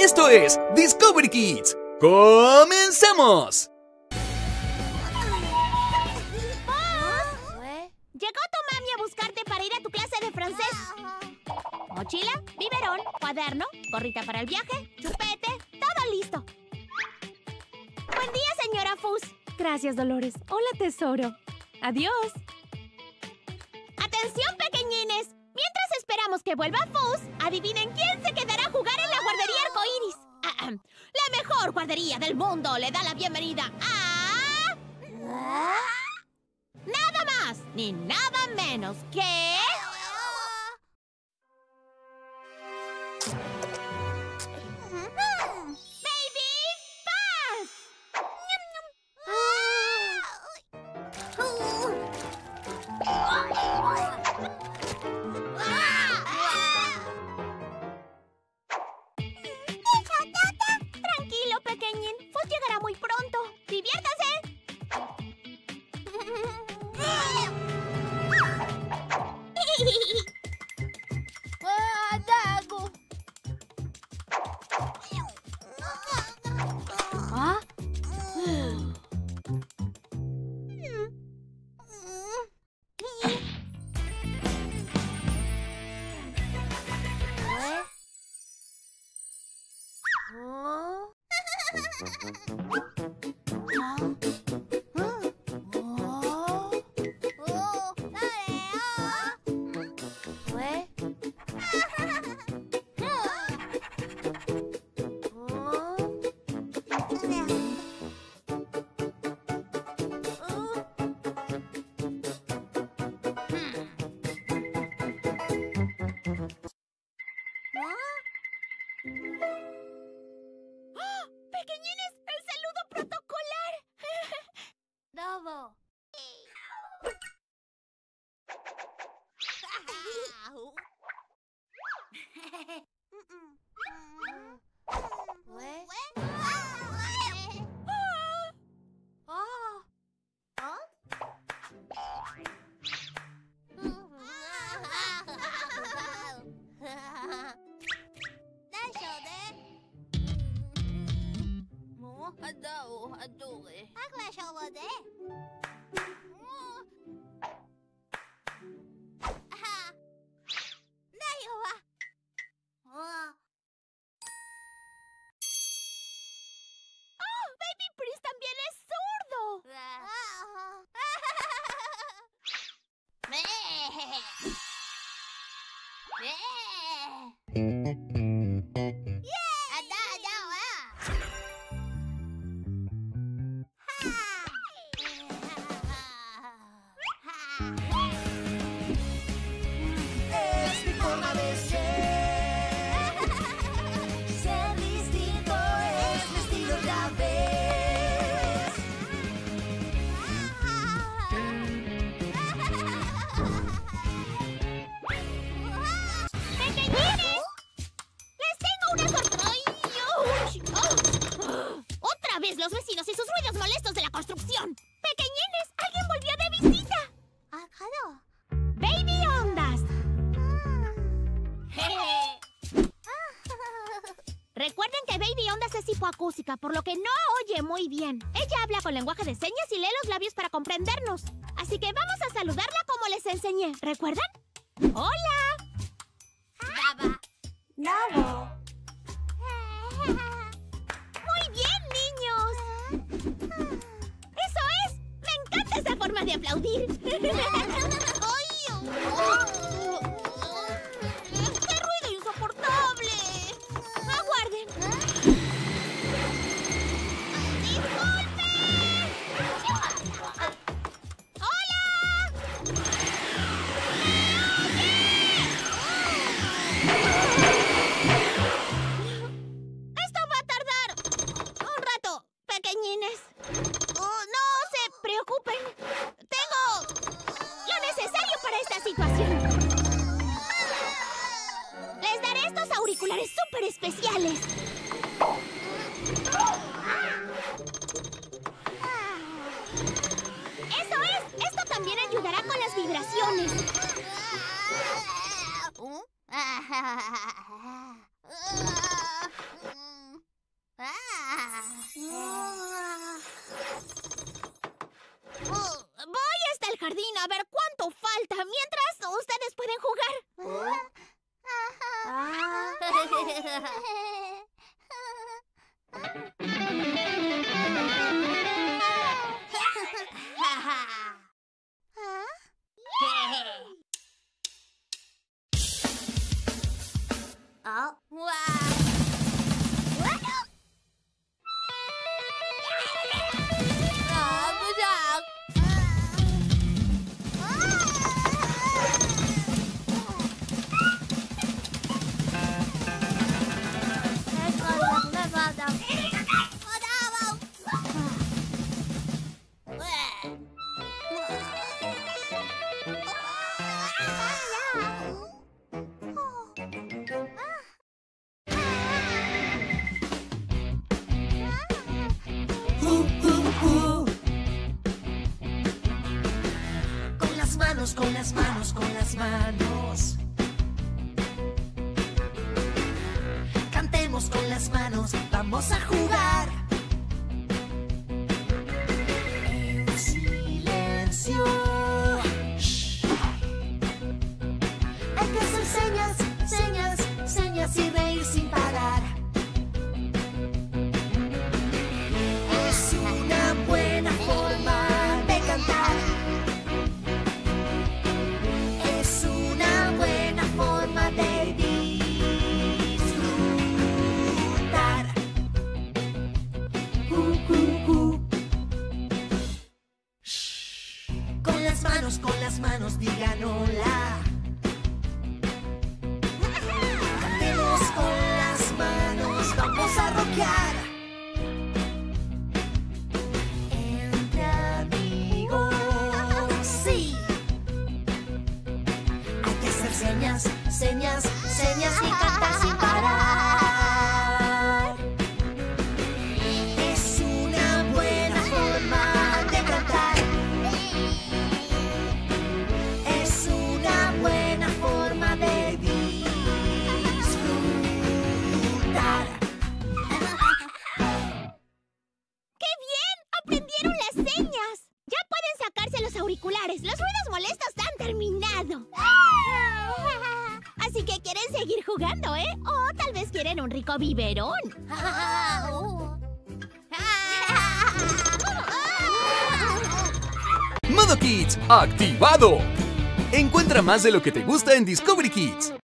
Esto es Discovery Kids. ¡Comenzamos! Llegó tu mami a buscarte para ir a tu clase de francés. Mochila, biberón, cuaderno, gorrita para el viaje, chupete, todo listo. Buen día, señora Fus. Gracias, Dolores. Hola, tesoro. Adiós. ¡Atención, pequeñines! Mientras esperamos que vuelva Fus, adivinen quién se quedará a jugar en la guardería arcoíris. La mejor guardería del mundo le da la bienvenida a... Nada más ni nada menos que... ¡Baby Paz! Tranquilo, pequeñín. Fus llegará muy pronto. ¡Diviértase! ¡Dago! ¿Ah? ¡Pequeñines! ¡El saludo protocolar! ¡Bravo! ¡Baby Prince también es zurdo! Es mi forma de ser. Ser distinto es mi estilo, ya ves. ¡Pequeñines! ¡Les tengo una sorpresa! ¡Otra vez los vecinos y sus ruidos molestos de la construcción! ¡Pequeñines! ¡Alguien volvió de visita! ¡Claro! ¡Baby Ondas! Recuerden que Baby Ondas es hipoacústica, por lo que no oye muy bien. Ella habla con lenguaje de señas y lee los labios para comprendernos. Así que vamos a saludarla como les enseñé. ¿Recuerdan? ¡Hola! Bravo. ¡Muy bien, niños! ¡Eso es! ¡Me encanta esa forma de aplaudir! ¡Qué ruido insoportable! ¡Aguarden! ¡Disculpen! ¡Hola! ¡Esto va a tardar un rato, pequeñines! No se preocupen. Tengo lo necesario para esta situación. Les daré estos auriculares súper especiales. ¡Eso es! Esto también ayudará con las vibraciones. Voy hasta el jardín a ver cuánto falta. Mientras, ustedes pueden jugar. Con las manos, con las manos. Cantemos con las manos, vamos a jugar. En silencio. Shh. Hay que hacer señas, señas, señas y reír sin parar. Es una buena forma de cantar. Es una buena forma de disfrutar. Shh. Con las manos digan hola. Cantemos con las manos, vamos a rockear. Entre amigos, sí. Hay que hacer señas, señas, señas y cantar sin parar. Es una buena forma de cantar. Es una buena forma de disfrutar. ¡Qué bien! ¡Aprendieron las señas! Ya pueden sacarse los auriculares. Los ruidos molestos han terminado. Así que quieren seguir jugando, ¿eh? O tal vez quieren un rico biberón. Modo Kids activado. Encuentra más de lo que te gusta en Discovery Kids.